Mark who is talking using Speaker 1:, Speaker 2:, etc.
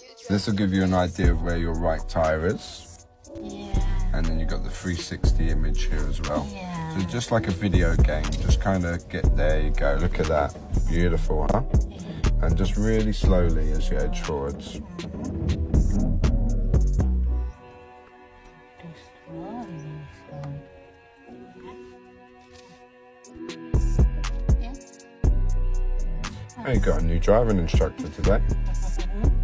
Speaker 1: This will give you an idea of where your right tyre is.
Speaker 2: Yeah.
Speaker 1: And then you've got the 360 image here as well.
Speaker 2: Yeah.
Speaker 1: So it's just like a video game, just kind of get there you go. Look at that, beautiful, huh?
Speaker 2: Yeah.
Speaker 1: And just really slowly as you edge forwards.
Speaker 2: Yeah.
Speaker 1: Hey, you got a new driving instructor today.